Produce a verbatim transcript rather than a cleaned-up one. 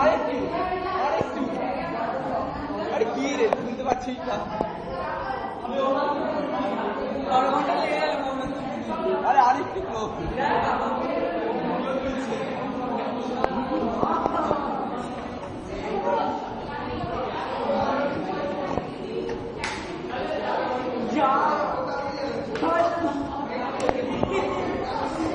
আরেকটু আরেকটু আরে কি রে শুনতে পাচ্ছিস না আরে আরেকটু Yeah.